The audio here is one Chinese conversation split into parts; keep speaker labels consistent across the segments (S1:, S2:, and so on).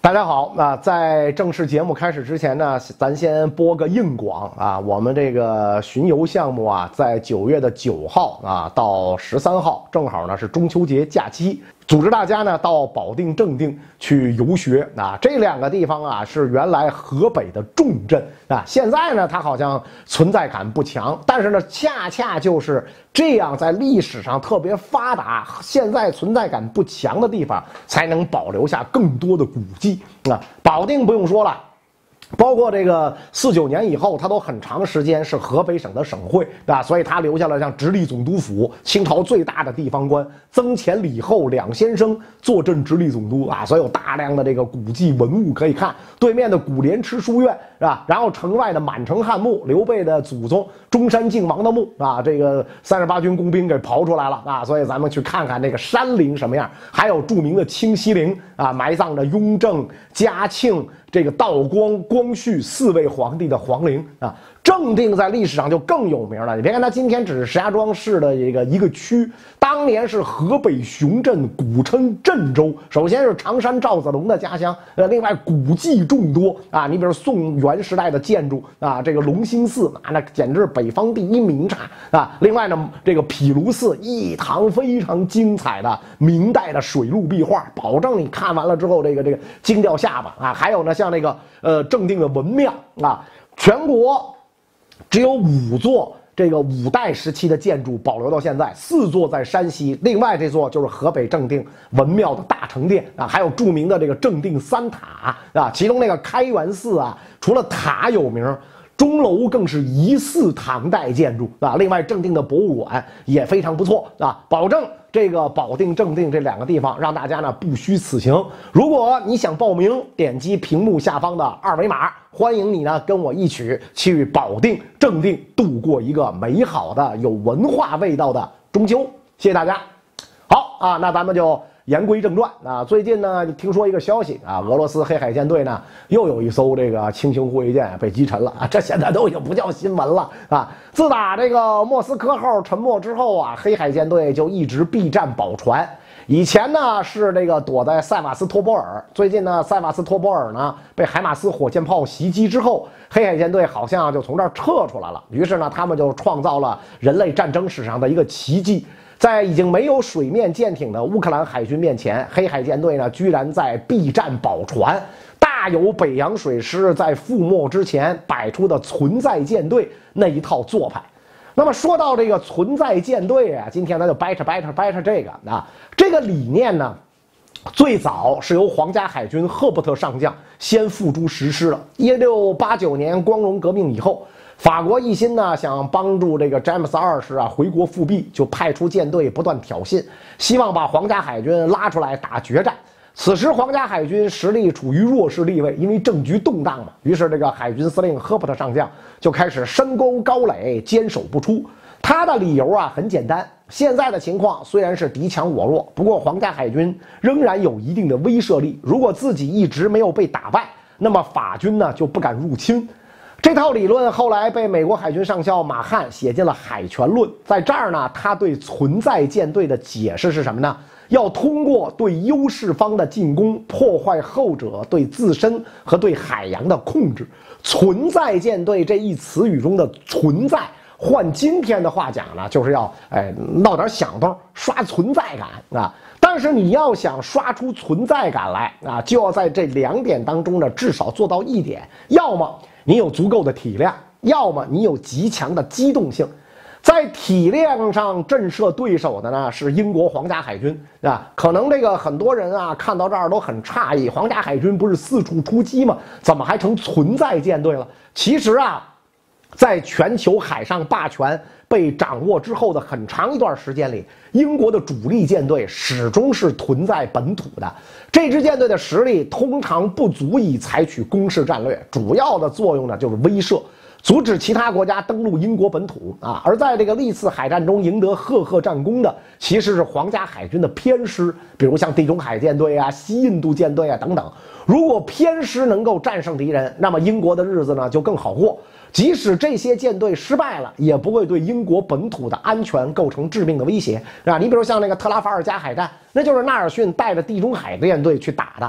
S1: 大家好，在正式节目开始之前呢，咱先播个硬广啊。我们这个巡游项目啊，在9月9号到13号，正好呢是中秋节假期，组织大家呢到保定、正定去游学啊。这两个地方啊是原来河北的重镇啊，现在呢它好像存在感不强，但是呢恰恰就是这样在历史上特别发达，现在存在感不强的地方，才能保留下更多的古迹。保定不用说了，包括这个49年以后，它都很长时间是河北省的省会，对吧？所以它留下了像直隶总督府，清朝最大的地方官，曾前李后两先生坐镇直隶总督啊，所以有大量的这个古迹文物可以看。对面的古莲池书院是吧？然后城外的满城汉墓，刘备的祖宗中山靖王的墓啊，这个38军工兵给刨出来了啊，所以咱们去看看这个山陵什么样。还有著名的清西陵啊，埋葬着雍正、嘉庆、这个道光、光绪4位皇帝的皇陵啊。正定在历史上就更有名了，你别看它今天只是石家庄市的一个区，当年是河北雄镇，古称镇州。首先是常山赵子龙的家乡，另外古迹众多啊，你比如宋元时代的建筑啊，这个隆兴寺啊，那简直是北方第一名刹啊。另外呢，这个毗卢寺一堂非常精彩的明代的水陆壁画，保证你看完了之后这个惊掉下巴啊。还有呢，像那个正定的文庙啊，全国只有5座这个5代时期的建筑保留到现在，4座在山西，另外这座就是河北正定文庙的大成殿啊，还有著名的这个正定3塔啊，其中那个开元寺啊，除了塔有名，钟楼更是疑似唐代建筑啊。另外正定的博物馆也非常不错啊，保证这个保定、正定这2个地方让大家呢不虚此行。如果你想报名，点击屏幕下方的2维码，欢迎你呢跟我一起去保定、正定度过一个美好的有文化味道的中秋。谢谢大家。好啊，那咱们就言归正传啊。最近呢，听说一个消息啊，俄罗斯黑海舰队呢又有一艘这个轻型护卫舰被击沉了啊，这现在都已经不叫新闻了啊。自打这个莫斯科号沉没之后啊，黑海舰队就一直避战保船。以前呢是这个躲在塞瓦斯托波尔，最近呢塞瓦斯托波尔呢被海马斯火箭炮袭击之后，黑海舰队好像就从这儿撤出来了。于是呢，他们就创造了人类战争史上的一个奇迹。在已经没有水面舰艇的乌克兰海军面前，黑海舰队呢居然在避战保船，大有北洋水师在覆没之前摆出的存在舰队那一套做派。那么说到这个存在舰队啊，今天咱就掰扯这个啊。这个理念呢，最早是由皇家海军赫伯特上将先付诸实施了。1689年光荣革命以后，法国一心呢想帮助这个詹姆斯2世啊回国复辟，就派出舰队不断挑衅，希望把皇家海军拉出来打决战。此时皇家海军实力处于弱势地位，因为政局动荡嘛，于是这个海军司令赫伯特上将就开始深沟高垒，坚守不出。他的理由啊很简单，现在的情况虽然是敌强我弱，不过皇家海军仍然有一定的威慑力，如果自己一直没有被打败，那么法军呢就不敢入侵。这套理论后来被美国海军上校马汉写进了《海权论》。在这儿呢，他对存在舰队的解释是什么呢？要通过对优势方的进攻，破坏后者对自身和对海洋的控制。存在舰队这一词语中的存在，换今天的话讲呢，就是要闹点响动，刷存在感啊。但是你要想刷出存在感来啊，就要在这2点当中呢，至少做到1点，要么你有足够的体量，要么你有极强的机动性。在体量上震慑对手的呢是英国皇家海军啊，可能这个很多人啊看到这儿都很诧异，皇家海军不是四处出击吗？怎么还成存在舰队了？其实啊，在全球海上霸权被掌握之后的很长一段时间里，英国的主力舰队始终是屯在本土的。这支舰队的实力通常不足以采取攻势战略，主要的作用呢就是威慑，阻止其他国家登陆英国本土啊。而在这个历次海战中赢得赫赫战功的，其实是皇家海军的偏师，比如像地中海舰队啊、西印度舰队啊等等。如果偏师能够战胜敌人，那么英国的日子呢就更好过。即使这些舰队失败了，也不会对英国本土的安全构成致命的威胁，是吧？你比如像那个特拉法尔加海战，那就是纳尔逊带着地中海舰队去打的。打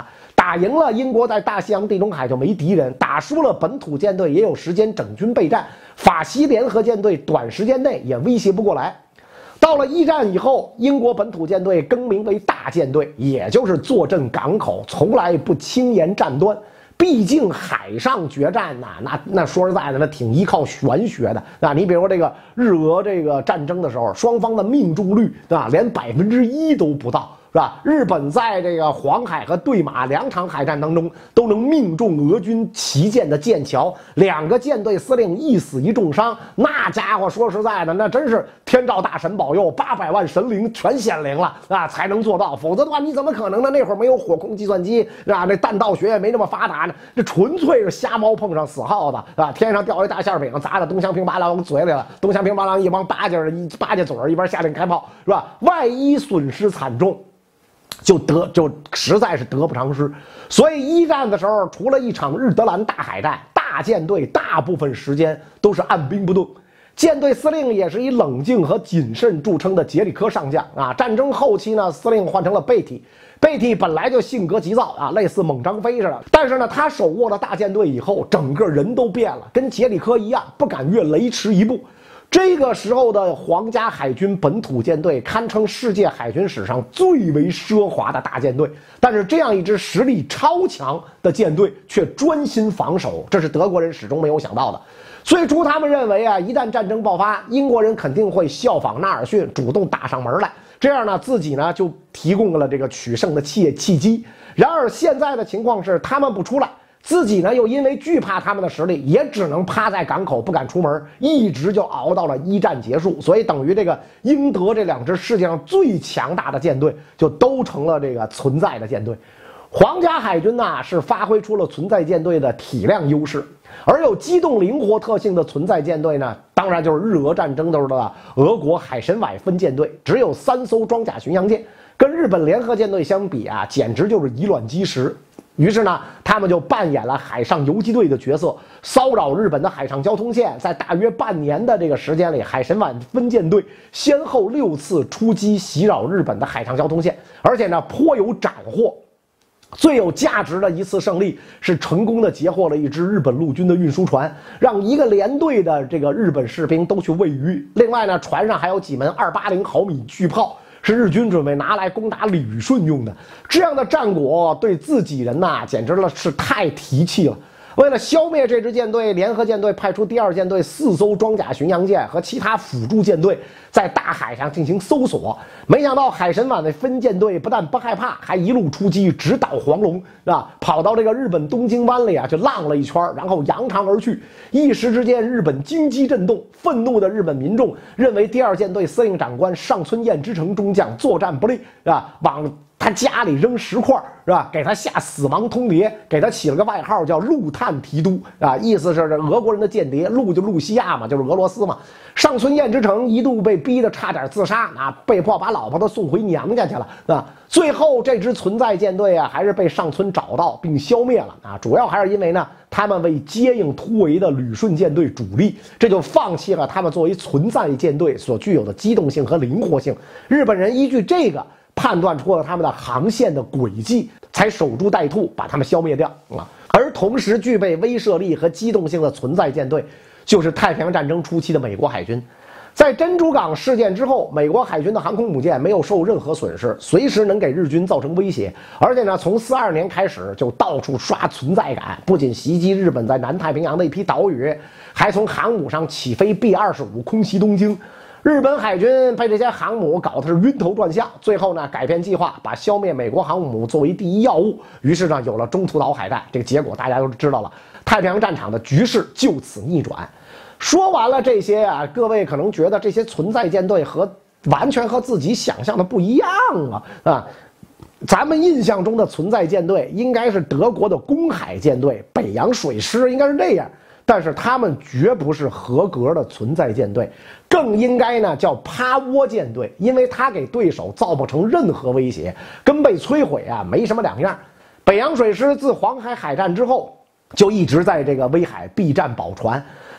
S1: 打赢了，英国在大西洋地中海就没敌人；打输了，本土舰队也有时间整军备战，法西联合舰队短时间内也威胁不过来。到了一战以后，英国本土舰队更名为大舰队，也就是坐镇港口，从来不轻言战端。毕竟海上决战呐，那说实在的，那挺依靠玄学的啊。你比如说这个日俄这个战争的时候，双方的命中率啊，连1%都不到。是吧？日本在这个黄海和对马2场海战当中都能命中俄军旗舰的舰桥，2个舰队司令一死一重伤，那家伙说实在的，那真是天照大神保佑，800万神灵全显灵了啊，才能做到。否则的话，你怎么可能呢？那会儿没有火控计算机啊，那弹道学也没那么发达呢，这纯粹是瞎猫碰上死耗子啊！天上掉一大馅饼，砸到东乡平八郎嘴里了，东乡平八郎一帮巴结嘴一边下令开炮，是吧？万一损失惨重。就实在是得不偿失，所以一战的时候，除了一场日德兰大海战，大舰队大部分时间都是按兵不动。舰队司令也是以冷静和谨慎著称的杰里科上将啊。战争后期呢，司令换成了贝蒂。贝蒂本来就性格急躁啊，类似猛张飞似的。但是呢，他手握了大舰队以后，整个人都变了，跟杰里科一样，不敢越雷池一步。这个时候的皇家海军本土舰队堪称世界海军史上最为奢华的大舰队，但是这样一支实力超强的舰队却专心防守，这是德国人始终没有想到的。最初他们认为啊，一旦战争爆发，英国人肯定会效仿纳尔逊，主动打上门来，这样呢，自己呢就提供了这个取胜的契机。然而现在的情况是，他们不出来。自己呢，又因为惧怕他们的实力，也只能趴在港口不敢出门，一直就熬到了一战结束。所以等于这个英德这2支世界上最强大的舰队，就都成了这个存在的舰队。皇家海军呢，是发挥出了存在舰队的体量优势，而有机动灵活特性的存在舰队呢，当然就是日俄战争时候的俄国海参崴分舰队，只有3艘装甲巡洋舰，跟日本联合舰队相比啊，简直就是以卵击石。于是呢，他们就扮演了海上游击队的角色，骚扰日本的海上交通线。在大约半年的这个时间里，海参崴分舰队先后6次出击袭扰日本的海上交通线，而且呢颇有斩获。最有价值的一次胜利是成功的截获了一支日本陆军的运输船，让1个连队的这个日本士兵都去喂鱼。另外呢，船上还有几门280毫米巨炮。是日军准备拿来攻打旅顺用的，这样的战果对自己人呐，简直了是太提气了。为了消灭这支舰队，联合舰队派出第2舰队4艘装甲巡洋舰和其他辅助舰队在大海上进行搜索。没想到海参崴的分舰队不但不害怕，还一路出击，直捣黄龙啊！跑到这个日本东京湾里啊，就浪了一圈，然后扬长而去。一时之间，日本金鸡震动，愤怒的日本民众认为第2舰队司令长官上村彦之城中将作战不利啊，往他家里扔石块是吧？给他下死亡通牒，给他起了个外号叫陆探提督啊，意思是这俄国人的间谍，陆就路西亚嘛，就是俄罗斯嘛。上村彦之城一度被逼得差点自杀啊，被迫把老婆都送回娘家去了啊。最后这支存在舰队啊，还是被上村找到并消灭了啊。主要还是因为呢，他们为接应突围的旅顺舰队主力，这就放弃了他们作为存在舰队所具有的机动性和灵活性。日本人依据这个判断出了他们的航线的轨迹，才守株待兔，把他们消灭掉啊。而同时具备威慑力和机动性的存在舰队，就是太平洋战争初期的美国海军。在珍珠港事件之后，美国海军的航空母舰没有受任何损失，随时能给日军造成威胁。而且呢，从42年开始就到处刷存在感，不仅袭击日本在南太平洋的一批岛屿，还从航母上起飞 B-25空袭东京。日本海军被这些航母搞得是晕头转向，最后呢改变计划，把消灭美国航母作为第一要务。于是呢有了中途岛海战，这个结果大家都知道了，太平洋战场的局势就此逆转。说完了这些啊，各位可能觉得这些存在舰队完全和自己想象的不一样啊。咱们印象中的存在舰队应该是德国的公海舰队，北洋水师应该是这样。但是他们绝不是合格的存在舰队，更应该呢叫趴窝舰队，因为它给对手造不成任何威胁，跟被摧毁啊没什么两样。北洋水师自黄海海战之后，就一直在这个威海避战保船。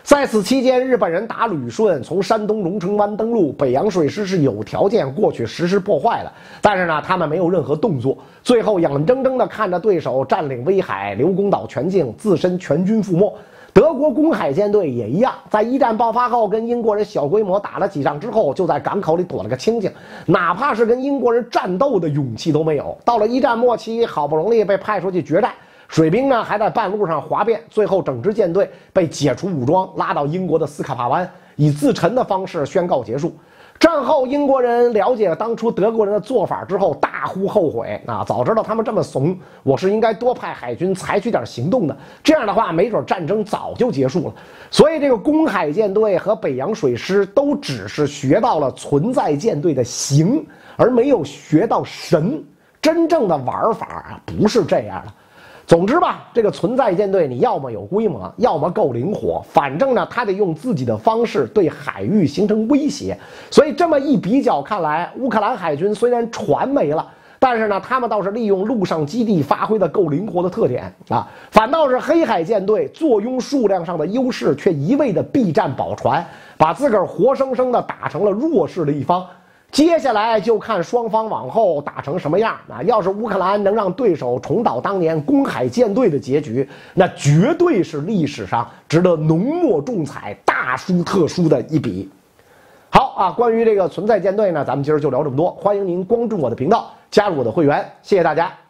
S1: 在此期间，日本人打旅顺，从山东荣成湾登陆，北洋水师是有条件过去实施破坏的，但是呢，他们没有任何动作，最后眼睁睁地看着对手占领威海、刘公岛全境，自身全军覆没。德国公海舰队也一样，在一战爆发后，跟英国人小规模打了几仗之后，就在港口里躲了个清静，哪怕是跟英国人战斗的勇气都没有。到了一战末期，好不容易被派出去决战，水兵呢还在半路上哗变，最后整支舰队被解除武装，拉到英国的斯卡帕湾，以自沉的方式宣告结束。战后，英国人了解当初德国人的做法之后，大呼后悔啊！早知道他们这么怂，我是应该多派海军采取点行动的。这样的话，没准战争早就结束了。所以，这个公海舰队和北洋水师都只是学到了存在舰队的形，而没有学到神。真正的玩法啊，不是这样的。总之吧，这个存在舰队你要么有规模，要么够灵活，反正呢，他得用自己的方式对海域形成威胁。所以这么一比较看来，乌克兰海军虽然船没了，但是呢，他们倒是利用陆上基地发挥的够灵活的特点啊。反倒是黑海舰队坐拥数量上的优势，却一味的避战保船，把自个儿活生生的打成了弱势的一方。接下来就看双方往后打成什么样啊！要是乌克兰能让对手重蹈当年公海舰队的结局，那绝对是历史上值得浓墨重彩、大书特书的一笔。好啊，关于这个存在舰队呢，咱们今儿就聊这么多。欢迎您关注我的频道，加入我的会员，谢谢大家。